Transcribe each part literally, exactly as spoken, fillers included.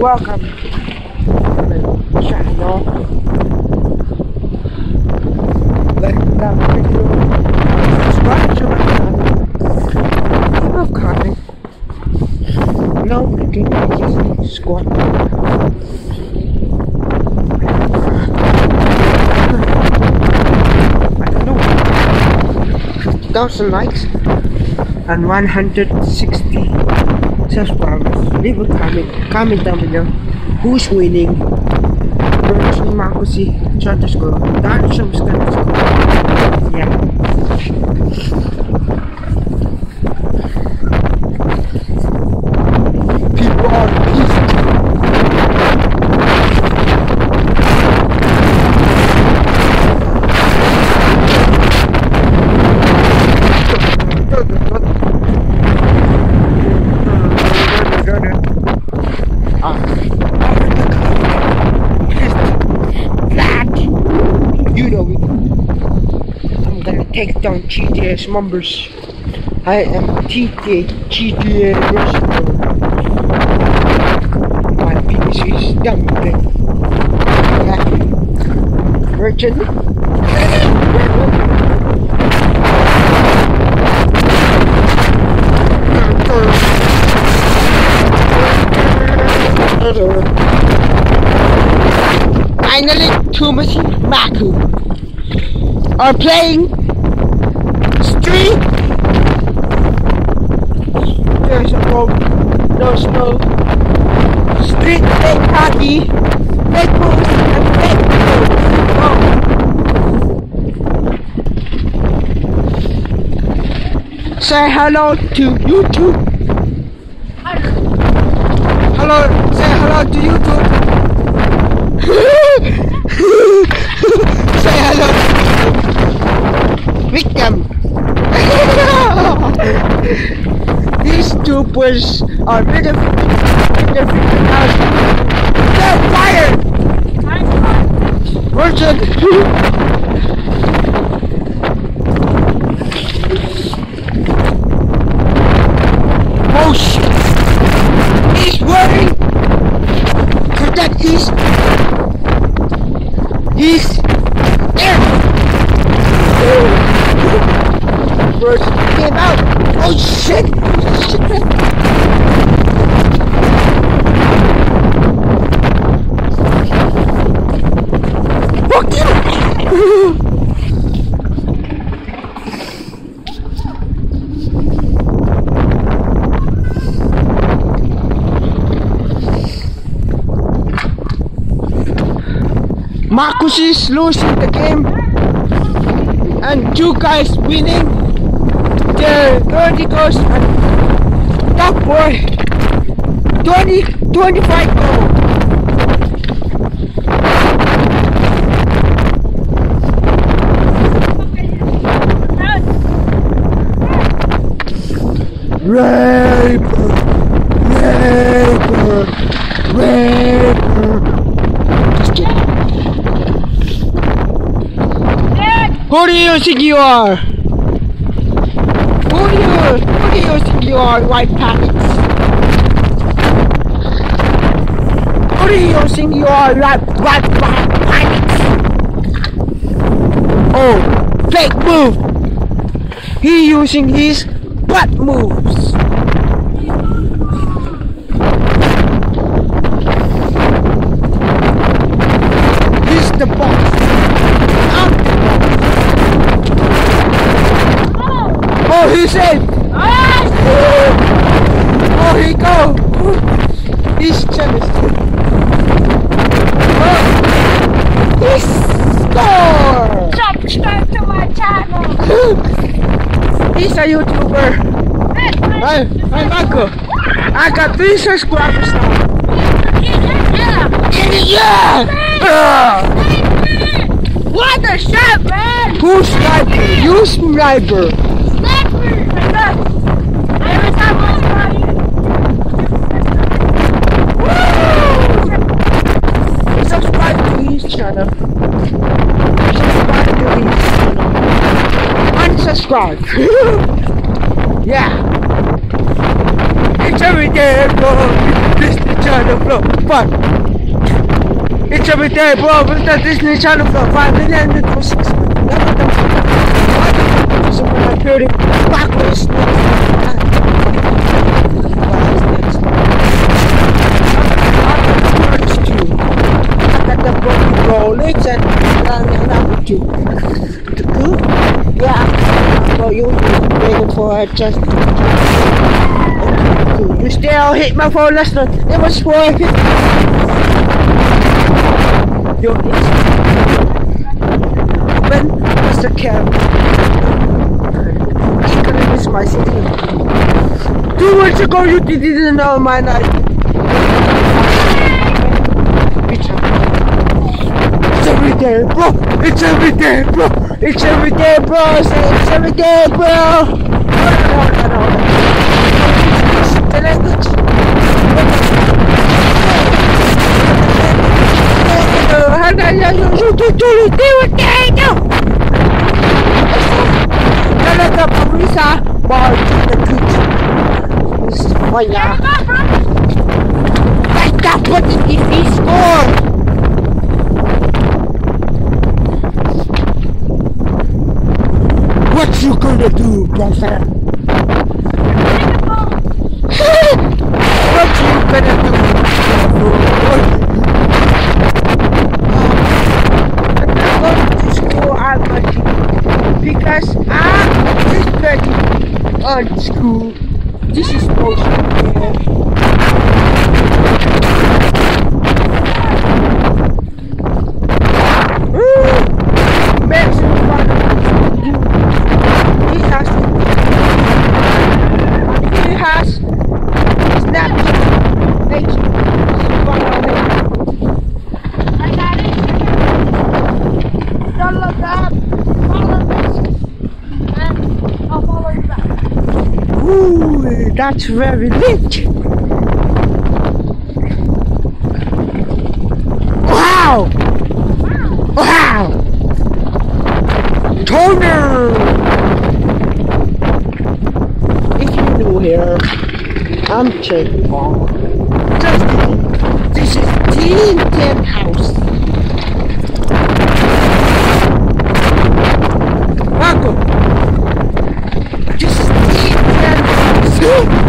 welcome to my channel. Like that video, subscribe to my channel, leave a comment. No, I think I just squat. I don't know, fifty thousand likes and one hundred sixty subscribers. Leave a comment, comment down below who's winning. Versus Marcosy, Charter Score, Dark Sums Score. Yeah. People are pissed. You know it. I'm gonna take down G T A's members. I am G T A, G T A Rushmore. My penis is done with it. Yeah. Merchant. Finally, Thomas Maku are playing Street. There's a road, no snow. Street fake hockey, fake moves, and fake moves. Oh. Say hello to YouTube. Hello, say hello to YouTube. Say hello. Victim. These troopers are better They're fired. Merchant. Oh shit. He's worried. Protect his He's there! First came out! Oh shit! Shit! Fuck you! Marcus is losing the game and two guys winning. The verticals and top boy twenty, twenty-five goal. Raper, raper, raper. Who do you think you are? Who do you, who do you think you are, white packets? Who do you think you are, white, white, white packets? Oh, fake move! He using his butt moves. He's the boss. Oh, he said! Oh, he go! He's jealous. Oh, he score! Subscribe to my channel! He's a YouTuber. Hey, hey, Marco! I got three subscribers now. Yeah! What the shit, man! Who's sniper? You sniper! Subscribe to his channel. Subscribe to his channel. Unsubscribe. Yeah. It's every day, bro. This Disney Channel floor. Five. It's every day, bro. With the Disney Channel floor. Five million to six. Never done. So when I heard it backwards. Rolex and another two. The good? Yeah. Well, you waiting for it just. Okay, you still hit my phone last night. It was working. Your when was the camera? It's gonna miss my city. Two months ago, you didn't know my night. It's every day, bro. It's every day, bro. It's every day, bro. Say it's every day, bro. Hold on, hold on, hold on. The language. How do you do do do what they do? None of the police are ball to the kids. This is why ya. Like that, what did he score? What you gonna do, brother? What you gonna do? I'm not going to school Almaty because I'm just ready on school. This is supposed to be makes me fun of you. He has he has Snapchat. H follow him. I got it. Don't look up. Follow this. And I'll follow you back. Ooh, that's very rich. Wow! Wow! Toner! If you're new here, I'm Jake Paul. Just kidding. This is Teen Ten House. Welcome. This is Teen Ten House.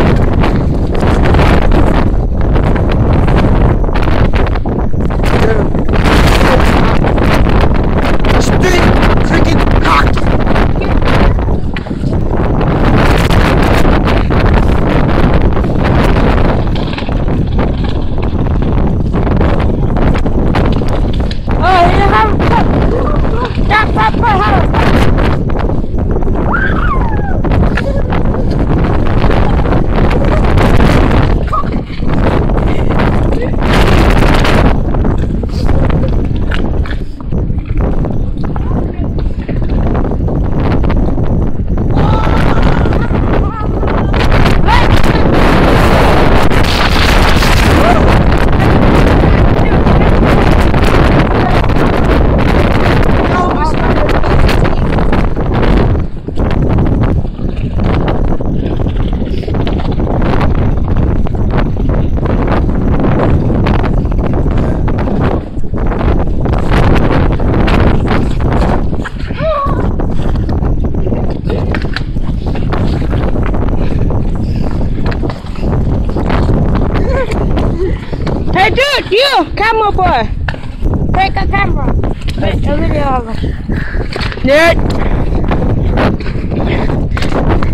Straight freaking cock. Oh, you have that pepper house. Hey dude, you, camera boy. Take a camera. Take a video of it. Yeah.